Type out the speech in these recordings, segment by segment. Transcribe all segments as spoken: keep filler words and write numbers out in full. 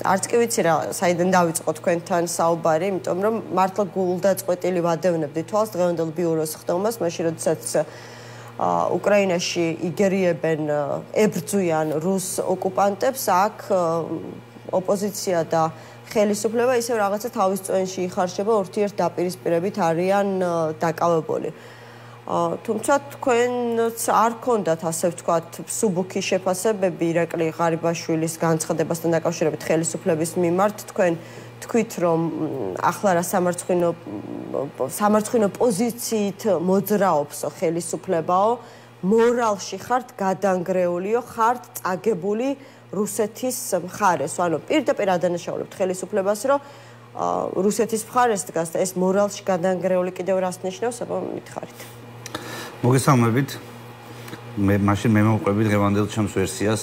არც კი ვიცი რა, საიდან დავიწყო თქვენთან საუბარი, იმიტომ რომ მართლა გულდაწყვეტილი ვადევნებდი თვალს დღევანდელ ბიუროს ხდომას, მაშინ როდესაც უკრაინაში იგერიებენ, ებრძვიან რუს ოკუპანტებს, აქ ოპოზიცია და ხელისუფლება ისევ რაღაცა თავის წვენში იხარშება, ურთიერთდაპირისპირებით არიან დაკავებული. თუმცა თქვენც არ გქონდათ ასე ვთქვათ მსუბუქი შეფასებები ირაკლი ღარიბაშვილის განცხადებასთან დაკავშირებით ხელისუფლების მიმართ, თქვენ თქვით რომ ახლა რა სამარცხვინო სამარცხვინო პოზიციით მოძრაობს ხელისუფლებაო, მორალში ხართ გადანგრეულიო, ხართ წაგებული რუსეთის მხარეს, ანუ პირდაპირ ადანაშაულებთ ხელისუფლებას, რომ რუსეთის მხარეს დგას და ეს მორალში გადანგრეული კიდევ რას ნიშნავს, აბა მითხარით. მოგესალმებით. მე მაშინ მე მოვყვები დღევანდელ ჩემს ვერსიას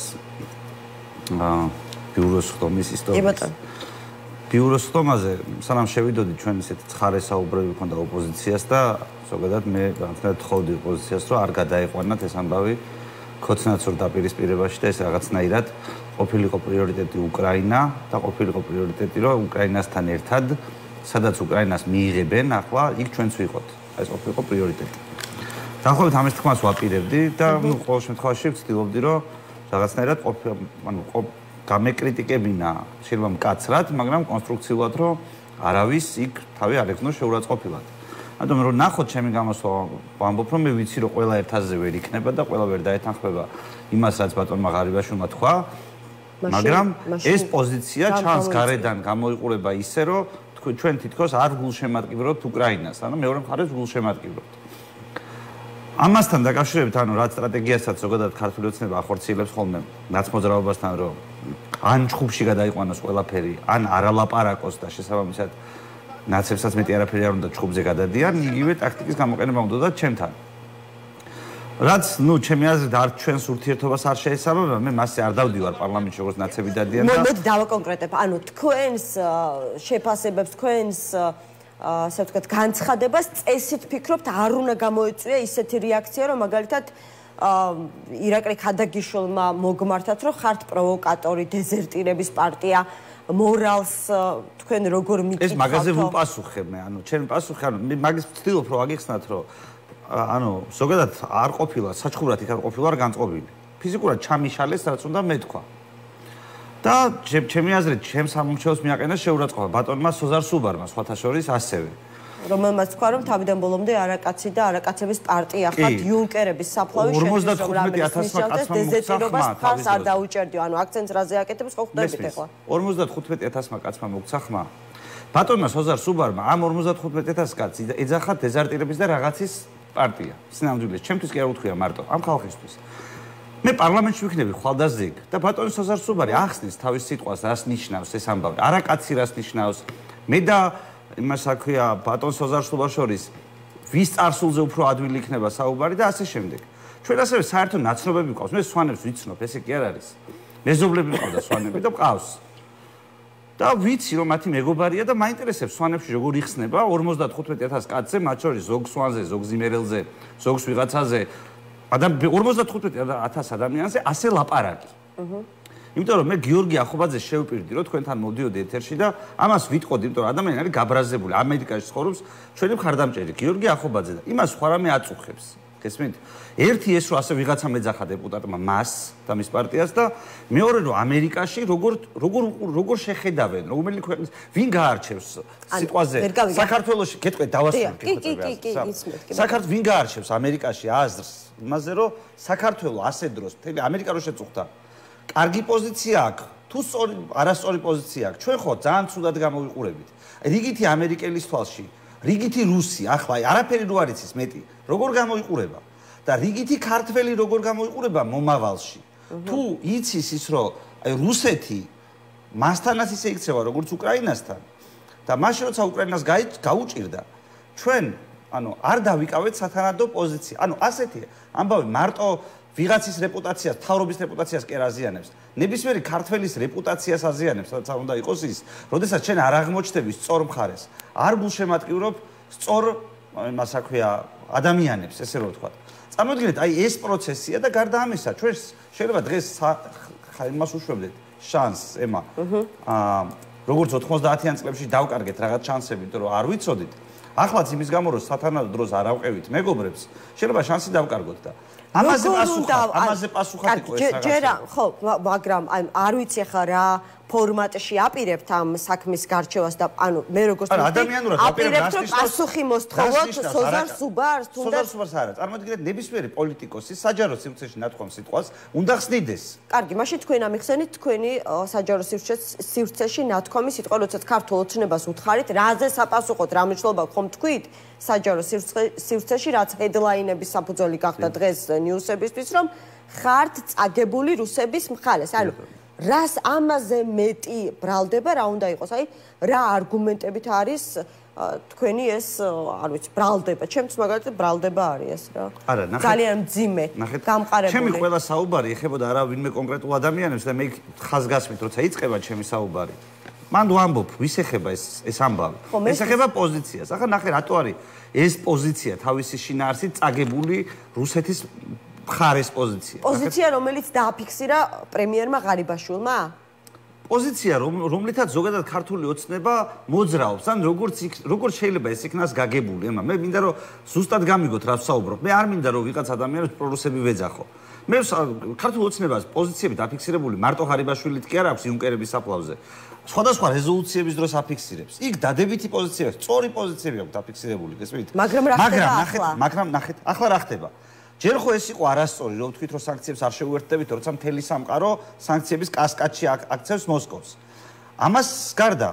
ბიუროს ხდომის ისტორიის. ბიუროს ხდომაზე სანამ შევიდოდი ჩვენ ისეთ ცხარე საუბრები ქონდა ოპოზიციას და ზოგადად მე განცდად თხოვდი ოპოზიციას რომ არ გადაიყვანათ ეს ამბავი ქოცნაცურ დაპირისპირებაში და ეს რაღაცნაირად ყოფილიყო პრიორიტეტი უკრაინა და ყოფილიყო პრიორიტეტი რომ უკრაინასთან ერთად სადაც უკრაინას მიიღებენ ახლა იქ ჩვენც ვიყოთ. ეს ყოფილიყო პრიორიტეტი. დაახლოებით ამის თქმას ვაპირებდი და ნუ ყოველ შემთხვევაში ვცდილობდი რომ რაღაცნაირად ყოფილ ანუ გამეკრიტიკებინა შეიძლება მკაცრად, მაგრამ კონსტრუქციულად რომ არავის იქ თავი არ ეკნო შეურაცხყოფილად. ანუ რომ ნახოთ ჩემი გამოსვლა ვამბობ რომ მე ვიცი რომ ყველა ერთაზე ვერ იქნება და ყველა ვერ დაეთანხმება იმას რაც ბატონმა ღარიბაშვილმა თქვა, მაგრამ ეს პოზიცია ჩანს გარედან გამოიყურება ისე რომ ჩვენ თითქოს არ გულშემატკივრობთ უკრაინას, ანუ მეორე მხარეს გულშემატკივრობთ. ამასთან დაკავშირებით, ანუ რაც სტრატეგიასაც ზოგადად ქართული ოცნება ახორციელებს ხოლმე ნაცმოძრაობასთან, რომ ან ჩხუბში გადაიყვანოს ყველაფერი, ან არალაპარაკოს და შესაბამისად ნაცებსაც მეტი არაფერი არ უნდა ჩხუბზე გადადიან, იგივე ტაქტიკის გამოყენება უნდა ჩემთან. რაც, ნუ, ჩემი აზრით არ ჩვენს ურთიერთობას არ შეესაბამება, მე მასზე არ დავდივარ პარლამენტში როგორც ნაცები დადიან და მოდი დავაკონკრეტებ, ანუ თქვენს შეფასებებს, თქვენს ასე ვთქვათ, განცხადებას წესით ფიქრობთ, არ უნდა გამოიწვია ისეთი რეაქცია, რომ მაგალითად ირაკლი ქადაგიშვილმა მოგმართათ, რომ ხართ პროვოკატორი, დეზერტირების პარტია, მორალს თქვენ როგორ მიკითხავთ? ეს მაგაზე ვუპასუხე მე, ანუ ჩემ პასუხი, ანუ მე მაგის ვცდილობ რომ აგიხსნათ, რომ ანუ ზოგადად არ ყოფილა, საჩხურად იქ არ ყოფილა არ განწყობილი. ფიზიკურად ჩამიშალეს, რაც უნდა მეთქვა. და ჩემი აზრით, ჩემს სამომრჩეველს მიაყენა შეურაცხყოფა ბატონმა სოზარ სუბარმა, სხვათა შორის ასევე. რომელმაც თქვა, რომ თავიდან ბოლომდე არაკაცი და არაკაცების პარტია ხართ, იუნკერების საფლავი ორმოცდათხუთმეტი ათასმა კაცმა დეზერტირებას ხარს არ დაუჭერდიო, ანუ აქცენტს რაზე აკეთებს, ხო ხვდებით ახლა? ორმოცდათხუთმეტი ათასმა კაცმა მოგცა ხმა. ბატონმა სოზარ სუბარმა ამ ორმოცდათხუთმეტი ათას კაცი ეძახა დეზერტირების და რაღაცის პარტია. სინამდვილეს, ჩემთვის კი არ უთქვია მარტო, ამ ხალხისთვის. მე პარლამენტში ვიქნები ხვალდაზეგ და ბატონი სოზარ სუბარი ახსნის თავის სიტყვას რას ნიშნავს ეს ამბავი. არაკაცი რას ნიშნავს? მე და იმას აქვია ბატონ სოზარ სუბარ შორის ვის წარსულზე უფრო ადვილი იქნება საუბარი და ასე შემდეგ. ჩვენ ასევე საერთო ნაცნობები გვყავს. მე სვანებს ვიცნობ, ესე კი არ არის. მეზობლები მყავდა სვანები და მყავს. და ვიცი რომ მათი მეგობარია და მაინტერესებს სვანებში როგორ იხსნება ორმოცდათხუთმეტი ათას კაცზე, მათ შორის ზოგ სვანზე, ზოგ ზიმერელზე, ზოგს ვიღაცაზე, ადამ ორმოცდათხუთმეტი ათას ადამიანზე ასე ლაპარაკი. იმიტომ რომ მე გიორგი ახობაძეს შევპირდი რომ თქვენთან მოდიოდი ეთერში და ამას ვიტყოდი, იმიტომ რომ ადამიანი არის გაბრაზებული, ამერიკაში ცხოვრობს, ჩვენი მხარდამჭერი გიორგი ახობაძე და იმას სხვა რამე აწუხებს. გესმით? ერთი ეს რომ ასე ვიღაცამ ეძახა დეპუტატმა მას და მის პარტიას და მეორე რომ ამერიკაში როგორ როგორ როგორ შეხედავენ, რომელი ქვეყნის ვინ გაარჩევს სიტყვაზე საქართველოში გეტყვით დავასრულე გეტყვით. საქართველოს ვინ გაარჩევს ამერიკაში აზრს იმაზე რომ საქართველოს ასე დროს მთელი ამერიკა რო შეწუხდა. კარგი პოზიცია აქვს, თუ სწორი არასწორი პოზიცია აქვს. ჩვენ ხო ძალიან ცუდად გამოვიყურებით. რიგითი ამერიკელის თვალში, რიგითი რუსი, ახლა არაფერი რო არ იცის მეტი, როგორ გამოიყურება და რიგითი ქართველი როგორ გამოიყურება მომავალში. თუ იცის ის რომ აი რუსეთი მასთანაც ისე იქცევა როგორც უკრაინასთან და მაშინ როცა უკრაინას გაუჭირდა, ჩვენ ანუ არ დავიკავეთ სათანადო პოზიცია. ანუ ასეთი ამბავი მარტო ვიღაცის რეპუტაციას, თავრობის რეპუტაციას კი არ აზიანებს. ნებისმიერი ქართველის რეპუტაციას აზიანებს, სადაც არ უნდა იყოს ის, როდესაც ჩვენ არ აღმოჩნდები სწორ მხარეს. არ გულშემატკივრობ სწორ იმას აქვია ადამიანებს, ესე რომ ვთქვა. წარმოიდგინეთ, აი ეს პროცესია და გარდა ამისა, ჩვენ შეიძლება დღეს იმას უშვებდეთ. შანსს, ემა. აა როგორც ოთხმოცდაათიან წლებში დავკარგეთ რაღაც შანსები, იმიტომ რომ არ ვიცოდით. Ახლაც იმის გამო რომ სათანადო დროს არ ავყევით მეგობრებს, შეიძლება შანსი დავკარგოთ და ამაზე პასუხად, ამაზე პასუხად იყო ეს რაღაცა. ჯერა, ხო, მაგრამ არ ვიცი ახლა რა ფორმატში აპირებთ ამ საქმის გარჩევას და ანუ მე როგორც ადამიანურად აპირებთ რომ პასუხი მოსთხოვოთ სოზარ სუბარს თუნდაც სოზარ სუბარს არა წარმოიდგინეთ ნებისმიერი პოლიტიკოსი საჯარო სივრცეში ნათქვამ სიტყვას უნდა ხსნიდეს კარგი მაშინ თქვენ ამიხსენით თქვენი საჯარო სივრცეში ნათქვამი სიტყვა როდესაც ქართულ ოცნებას უთხარით რაზე საპასუხოდ რა მნიშვნელობა ხომ თქვით საჯარო სივრცეში რაც ჰედლაინების საფუძველი გახდა დღეს ნიუსებისთვის რომ ხართ წაგებული რუსების მხარეს ანუ რას ამაზე მეტი ბრალდება რა უნდა იყოს აი რა არგუმენტებით არის თქვენი ეს არ ვიცი ბრალდება ჩემთვის მაგალითად ბრალდება არის ეს რა არა ნახეთ ძალიან მძიმე გამყარებული ჩემი ყველა საუბარი ეხებოდა არა ვინმე კონკრეტულ ადამიანებს და მე ხაზგასმით როცა იწყება ჩემი საუბარი მან ვამბობ ვის ეხება ეს ეს ამბავი ეს ეხება პოზიციას ახლა ნახე რატო არის ეს პოზიცია თავისი შინაარსით წაგებული რუსეთის მხარეს პოზიცია. პოზიცია, რომელიც დააფიქსირა პრემიერმა ღარიბაშვილმა? პოზიცია, რომლითაც ზოგადად ქართული ოცნება მოძრაობს, ან როგორც როგორც შეიძლება ეს იქნას გაგებული, ემა, მე მინდა რომ ზუსტად გამიგოთ რა ვსაუბრობ. მე არ მინდა რომ ვიღაც ადამიანებს პრორუსები ვეძახო. მე ქართულ ოცნებას პოზიციები დაფიქსირებული მარტო ღარიბაშვილით კი არ აქვს იუნკერების საფლავზე. სხვადასხვა რეზოლუციების დროს აფიქსირებს. იქ დადებითი პოზიციაა, სწორი პოზიციები აქვს დაფიქსირებული, გესმით? მაგრამ რა ხდება ახლა? მაგრამ ნახეთ, ახლა რა ხდება? ჯერ ხო ეს იყო არასწორი, რომ ვთქვით, რომ სანქციებს არ შეუერთდებით, როცა მთელი სამყარო სანქციების კასკადში აქცევს მოსკოვს. ამას გარდა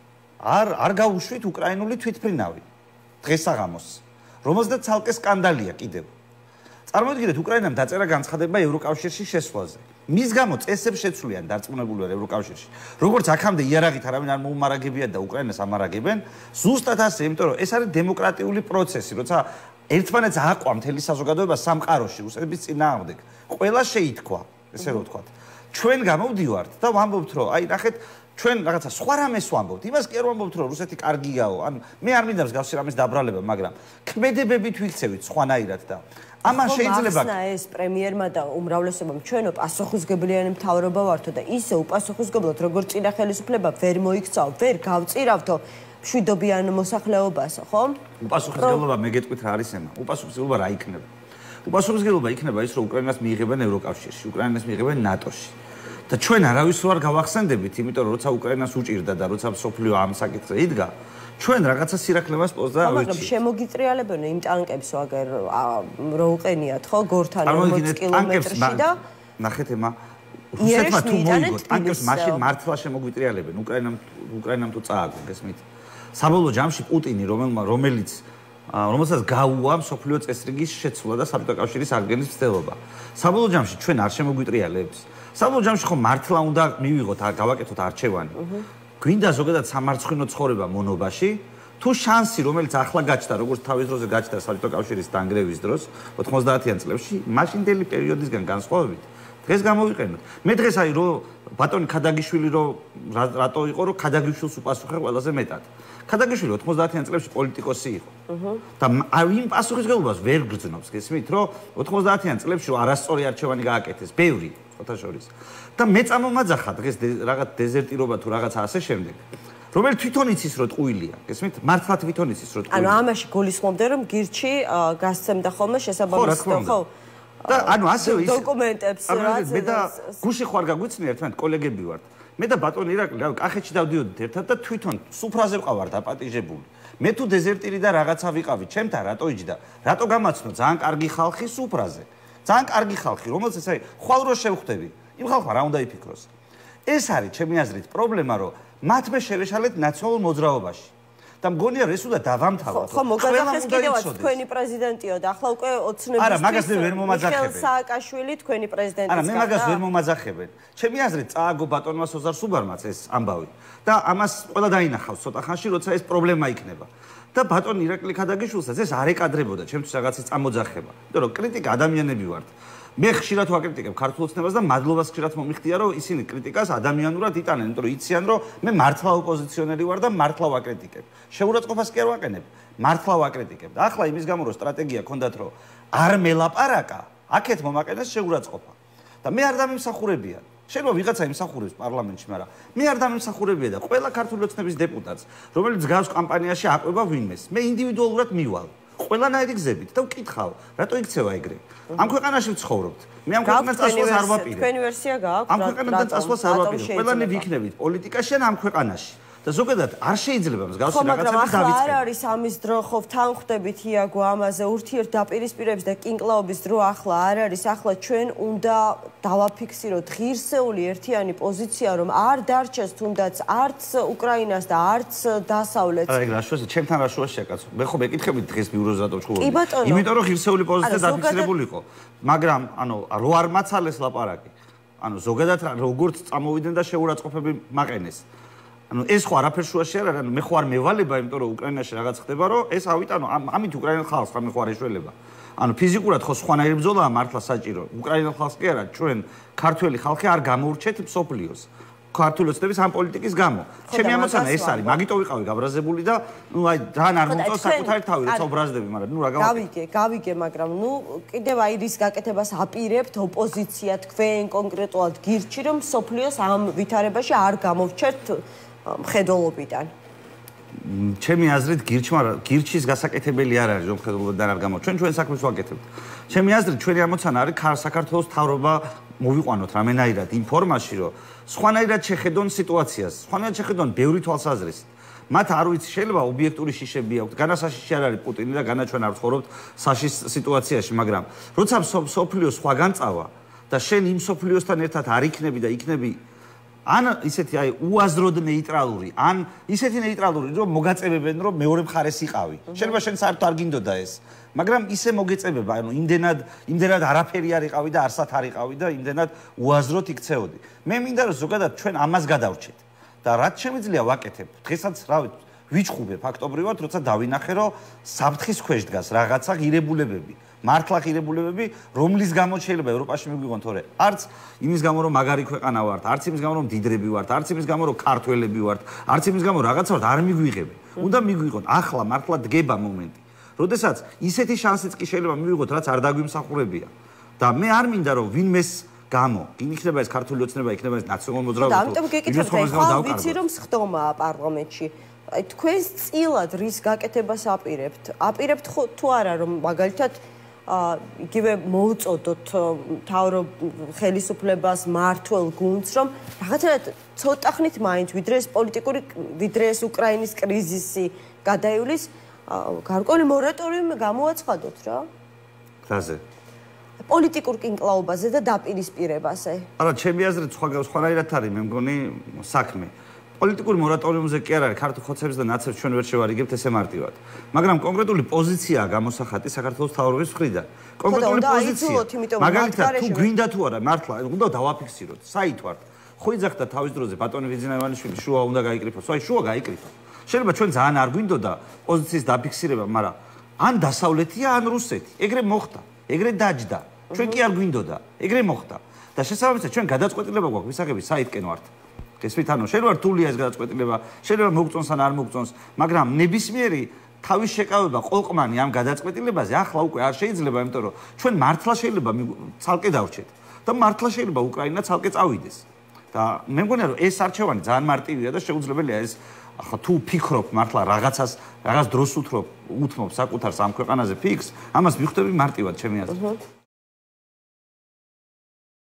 არ არ გაუშვით უკრაინული თვითმფრინავი დღესაღამოს, რომელზეც ცალკე სკანდალია კიდევ. წარმოიდგინეთ, უკრაინამ დაწერა განცხადება ევროკავშირში შესვლაზე. მის გამო წესებს შეცვლიან დარწმუნებული ვარ ევროკავშირში. როგორც აქამდე იარაღით არავინ არ მოუმარაგებია და უკრაინას ამარაგებენ, ზუსტად ასე, იმიტომ რომ ეს არის დემოკრატიული პროცესი, როცა ერთმანეთს აყვა მთელი საზოგადოება სამყაროში რუსების წინააღმდეგ. ყველა შეითქვა, ესე რომ ვთქვათ. ჩვენ გამოვდივართ და ვამბობთ, რომ აი ნახეთ, ჩვენ რაღაცა სხვა რამეს ვამბობთ. იმას კი არ ვამბობთ, რომ რუსეთი კარგიაო. ანუ მე არ მინდა მსგავსი რამის დაბრალება, მაგრამ ქმედებებით ვიქცევით სხვანაირად და ამან შეიძლება ეს პრემიერმა და უმრავლესობამ ჩვენო პასუხისმგებლიანი მთავრობა ვართო და ისე უპასუხისმგებლად როგორც წინა ხელისუფლება ვერ მოიქცაო, ვერ გავწირავთო მშვიდობიან მოსახლეობას, ხო? უპასუხისმგებლობა მე გეტყვით რა არის ემა. უპასუხისმგებლობა რა იქნება? უპასუხისმგებლობა იქნება ის, რომ უკრაინას მიიღებენ ევროკავშირში, უკრაინას მიიღებენ ნატოში. და ჩვენ არავის ვარ გავახსენდებით, იმიტომ რომ როცა უკრაინას უჭირდა და როცა მსოფლიო ამ საკითხზე იდგა, ჩვენ რაღაცა სირაქლემას პოზდა ავეჭი. მაგრამ შემოგიწრიალებენ იმ ტანკებს ვაგერ რო უყენიათ, ხო, გორთან ორმოც კილომეტრში და ნახეთ ემა რუსეთმა თუ მოიგოთ ტანკებს მაშინ მართლა შემოგვიტრიალებენ უკრაინამ უკრაინამ თუ წააგო, გესმით? საბოლოო ჯამში პუტინი რომელიც რომელსაც გაუვა მსოფლიო წესრიგის შეცვლა და საბჭოთა კავშირის აღდგენის მცდელობა. საბოლოო ჯამში ჩვენ არ შემოგვიტრიალებს. საბოლოო ჯამში ხო მართლა უნდა მივიღოთ, გავაკეთოთ არჩევანი. გვინდა ზოგადად სამარცხვინო ცხოვრება მონობაში, თუ შანსი, რომელიც ახლა გაჩნდა, როგორც თავის დროზე გაჩნდა საბჭოთა კავშირის დანგრევის დროს, ოთხმოცდაათიან წლებში, მაშინდელი პერიოდისგან განსხვავებით, დღეს გამოვიყენოთ. მე დღეს აი რომ ბატონი ქადაგიშვილი რომ რატო იყო, რომ ქადაგიშვილს უპასუხე ყველაზე მეტად. ქადაგიშვილი ოთხმოცდაათიან წლებში პოლიტიკოსი იყო. და იმ პასუხისმგებლობას ვერ გრძნობს, გესმით, რომ ოთხმოცდაათიან წლებში რომ არასწორი არჩევანი გააკეთეს, ბევრი ხოთა შორის. და მე წამომაძახა დღეს რაღაც დეზერტირობა თუ რაღაცა ასე შემდეგ. რომელიც თვითონ იცის რომ ტყუილია, გესმით? მართლა თვითონ იცის რომ ტყუილია. ანუ ამაში გულისხმობდე რომ გირჩი გასცემდა ხოლმე შესაბამისო, ხო? და ანუ ასევე ის დოკუმენტებს რაც მე და გუში ხوار გაგვიცნი ერთმანეთ კოლეგები ვართ. მე და ბატონი ირაკლი კახეთში დავდიოდით ერთად და თვითონ სუფრაზე ვყავარ დაპატიჟებული. მე თუ დეზერტირი და რაღაცა ვიყავი, ჩემთან რატო იჯდა? რატო გამაცნო ძალიან კარგი ხალხი სუფრაზე? ძალიან კარგი ხალხი, რომელსაც აი ხვალ რო შევხვდები, იმ ხალხმა რა უნდა იფიქროს? ეს არის ჩემი აზრით პრობლემა, რომ მათ მე შევეშალეთ ნაციონალურ მოძრაობაში. და მგონია რომ ეს უნდა დავამთავროთ. ხო, მოგადახეს კიდევაც თქვენი პრეზიდენტიო და ახლა უკვე ოცნების არა, მაგას მე ვერ მომაძახებენ. მიხეილ სააკაშვილი თქვენი პრეზიდენტი. არა, მე მაგას ვერ მომაძახებენ. ჩემი აზრით წააგო ბატონმა სოზარ სუბარმაც ეს ამბავი. და ამას ყველა დაინახავს ცოტა ხანში, როცა ეს პრობლემა იქნება. და ბატონ ირაკლი ქადაგიშვილსაც ეს არ ეკადრებოდა ჩემთვის რაღაცის წამოძახება. იმიტომ რომ კრიტიკა ადამიანები ვართ. მე ხშირად ვაკრიტიკებ ქართულ ოცნებას და მადლობას ხშირად მომიხდია რომ ისინი კრიტიკას ადამიანურად იტანენ, იმიტომ რომ იციან რომ მე მართლა ოპოზიციონერი ვარ და მართლა ვაკრიტიკებ. შეურაცხყოფას კი არ ვაკენებ, მართლა ვაკრიტიკებ. და ახლა იმის გამო რომ სტრატეგია ქონდათ რომ არ მელაპარაკა, აქეთ მომაკენეს შეურაცხყოფა. და მე არ დამიმსახურებია. შეიძლება ვიღაცა იმსახურებს პარლამენტში, მაგრამ მე არ დამიმსახურებია და ყველა ქართული ოცნების დეპუტატს, რომელიც გავს კამპანიაში აყვება ვინმეს, მე ინდივიდუალურად მივალ. ყველანაირი გზებით და ვკითხავ, რატო იქცევა ეგრე? ამ ქვეყანაში ვცხოვრობთ. მე ამ ქვეყანას წასვლას არ ვაპირებ. თქვენი ვერსია გააქვთ? ამ ქვეყანიდან წასვლას არ ვაპირებ. ყველანი ვიქნებით პოლიტიკაში ან ამ ქვეყანაში. და ზოგადად არ შეიძლება მსგავსი რაღაცები დავიწყოთ. მაგრამ დავიწყოთ. არ არის ამის დრო ხო თანხმდებით იაგო ამაზე ურთიერთდაპირისპირების და კინკლაობის დრო ახლა არ არის. ახლა ჩვენ უნდა დავაფიქსიროთ ღირსეული ერთიანი პოზიცია, რომ არ დარჩეს თუნდაც არც უკრაინას და არც დასავლეთს. აი, რა შუაზე, ჩემთან რა შუაშია კაცო. მე ხო მეკითხებით დღეს ბიუროზე რატო ვჩხუბობდი. კი ბატონო. იმიტომ რომ ღირსეული პოზიცია დაფიქსირებული იყო. მაგრამ, ანუ, რო არ მაცალეს ლაპარაკი. ანუ ზოგადად როგორც წამოვიდნენ და შეურაცხყოფები მაყენეს. ანუ ეს ხო არაფერ შუაში არ არის, ანუ მე ხო არ მევალება, იმიტომ რომ უკრაინაში რაღაც ხდება, რომ ეს ავიტანო, ამით უკრაინელ ხალხს ხომ მე ხო არ ეშველება. ანუ ფიზიკურად ხო სხვანაირი ბრძოლაა მართლა საჭირო. უკრაინელ ხალხს კი არა, ჩვენ ქართველი ხალხი არ გამოურჩეთ მსოფლიოს. ქართული ოცნების ამ პოლიტიკის გამო. ჩემი ამოცანა ეს არის, მაგიტო ვიყავი გაბრაზებული და ნუ აი ძალიან არ მომწონს საკუთარი თავი, როცა ვბრაზდები, მაგრამ ნუ რა გავაკეთე. გავიგე, გავიგე, მაგრამ ნუ კიდევ აი რის გაკეთებას აპირებთ ოპოზიცია თქვენ კონკრეტულად გირჩი, რომ მსოფლიოს ამ ვითარებაში არ გამოვჩერთ მხედველობიდან. ჩემი აზრით გირჩმა გირჩის გასაკეთებელი არ არის, რომ მხედველობიდან არ გამო. ჩვენ ჩვენ საქმეს ვაკეთებთ. ჩემი აზრით ჩვენი ამოცანა არის საქართველოს თავრობა მოვიყვანოთ რამენაირად იმ ფორმაში, რომ სხვანაირად შეხედონ სიტუაციას, სხვანაირად შეხედონ ბევრი თვალსაზრისით. მათ არ ვიცი, შეიძლება ობიექტური შიშები აქვთ, განა საშიში არ არის პუტინი და განა ჩვენ არ ვცხოვრობთ საშიშ სიტუაციაში, მაგრამ როცა სოფლიო სხვაგან წავა და შენ იმ სოფლიოსთან ერთად არ იქნები და იქნები ან ისეთი აი უაზროდ ნეიტრალური, ან ისეთი ნეიტრალური, რომ მოგაწებებენ, რომ მეორე მხარეს იყავი. შეიძლება შენ საერთოდ არ გინდოდა ეს, მაგრამ ისე მოგეწებება, ანუ იმდენად, იმდენად არაფერი არ იყავი და არსად არ იყავი და იმდენად უაზროდ იქცეოდი. მე მინდა რომ ზოგადად ჩვენ ამას გადავრჩეთ და რაც შემიძლია ვაკეთებ. დღესაც რა ვიჩხუბე ფაქტობრივად, როცა დავინახე, რომ საფრთხის ქვეშ დგას რაღაცა ღირებულებები. მართლა ღირებულებები, რომლის გამო შეიძლება ევროპაში მიგვიღონ თორე არც იმის გამო რომ მაგარი ქვეყანა ვართ, არც იმის გამო რომ დიდრები ვართ, არც იმის გამო რომ ქართველები ვართ, არც იმის გამო რაღაცა ვართ, არ მიგვიღებენ. უნდა მიგვიღონ. ახლა მართლა დგება მომენტი. როდესაც ისეთი შანსიც კი შეიძლება მივიღოთ, რაც არ დაგვიმსახურებია. და მე არ მინდა რომ ვინმეს გამო, იქნება ეს ქართული ოცნება, იქნება ეს ნაციონალური მოძრაობა. და ამიტომ გეკითხებთ, ხა ვიცი რომ სხდომაა პარლამენტში. აი თქვენს წილად რის გაკეთებას აპირებთ? აპირებთ თუ არა რომ მაგალითად იგივე მოუწოდოთ თავრობ ხელისუფლებას მართლ გუნდს, რომ რაღაცნაირად ცოტა ხნით მაინც ვიდრე ეს პოლიტიკური, ვიდრე ეს უკრაინის კრიზისი გადაივლის, გარკვეული მორატორიუმი გამოაცხადოთ რა. რაზე? პოლიტიკურ კინკლაობაზე და დაპირისპირებაზე. არა, ჩემი აზრით სხვანაირად არის, მე მგონი საქმე. პოლიტიკური მორატორიუმზე კი არ არის, ქართულ ხოცებს და ნაცებს ჩვენ ვერ შევარიგებთ ესე მარტივად. მაგრამ კონკრეტული პოზიციაა გამოსახატი საქართველოს თავრობის მხრიდან. კონკრეტული პოზიცია. მაგალითად, თუ გვინდა თუ არა, მართლა უნდა დავაფიქსიროთ. საით ვართ? ხო იძახდა თავის დროზე ბატონი ვიძინა ივანიშვილი, შუა უნდა გაიკრიფოს. აი, შუა გაიკრიფა. შეიძლება ჩვენ ძალიან არ გვინდოდა პოზიციის დაფიქსირება, მაგრამ ან დასავლეთია, ან რუსეთი. ეგრე მოხდა, ეგრე დაჯდა. ჩვენ კი არ გვინდოდა, ეგრე მოხდა. და შესაბამისად ჩვენ გადაწყვეტილება გვაქვს ვისაღები საითკენ ვართ. გესმით, ანუ შეიძლება რთულია ეს გადაწყვეტილება, შეიძლება მოგწონს ან არ მოგწონს, მაგრამ ნებისმიერი თავის შეკავება ყოლყმანი ამ გადაწყვეტილებაზე ახლა უკვე არ შეიძლება, იმიტომ რომ ჩვენ მართლა შეიძლება ცალკე დავრჩეთ და მართლა შეიძლება უკრაინა ცალკე წავიდეს. და მე მგონია რომ ეს არჩევანი ძალიან მარტივია და შეუძლებელია ეს ახლა თუ ფიქრობ მართლა რაღაცას, რაღაც დროს უთხრობ, უთმობ საკუთარს ამ ქვეყანაზე ფიქს, ამას მიხვდები მარტივად ჩემი აზრით.